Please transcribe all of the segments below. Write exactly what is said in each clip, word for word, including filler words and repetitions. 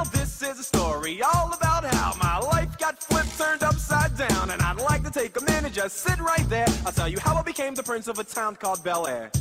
Now this is a story all about how my life got flipped, turned upside down, and I'd like to take a minute, just sit right there. I'll tell you how I became the prince of a town called Bel Air.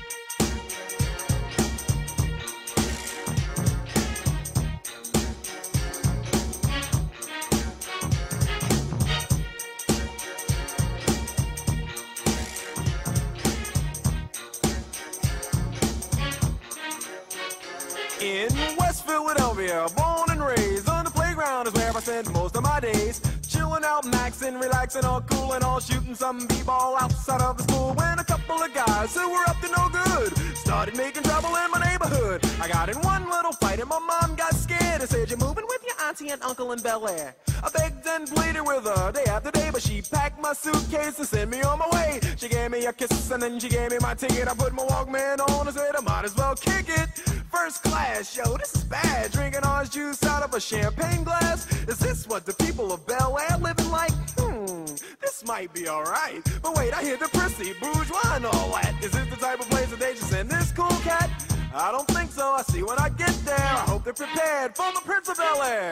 In West Philadelphia, born and raised, on the playground is where I spend most of my days. Chilling out, maxing, relaxing, all cool and all, shooting some b-ball outside of the school. When a couple of guys who were up to no good started making trouble in my neighborhood. I got in one little fight and my mom got scared and said, "You're moving with your auntie and uncle in Bel Air." I begged and pleaded with her day after day, but she packed my suitcase and sent me on my way. She gave me a kiss and then she gave me my ticket. I put my Walkman on and said I might as well kick it. First class, yo, this is bad. Drinking orange juice out of a champagne glass. Is this what the people of Bel Air living like? Hmm, this might be alright. But wait, I hear the prissy, bourgeois and all that. Is this the type of place that they just send this cool cat? I don't think so. I see when I get there. I hope they're prepared for the Prince of Bel Air.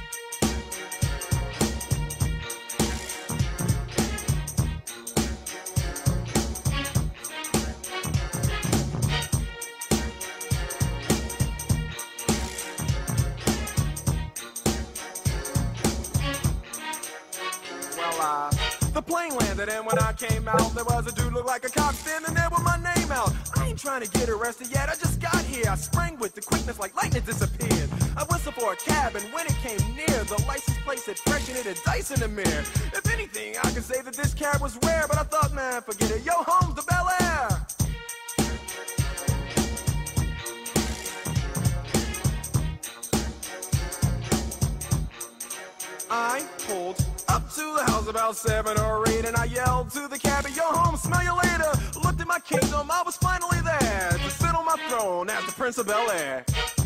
Uh, the plane landed and when I came out, there was a dude look like a cop standing there with my name out. I ain't trying to get arrested yet, I just got here. I sprang with the quickness like lightning disappeared. I whistled for a cab and when it came near, the license plate said fresh and it had dice in the mirror. If anything, I could say that this cab was rare, but I thought, man, forget it. Yo, home's to Bel Air. I pulled up to the house about seven or eight, and I yelled to the cabbie, "Yo, home, smell you later." Looked at my kingdom, I was finally there to sit on my throne as the Prince of Bel Air.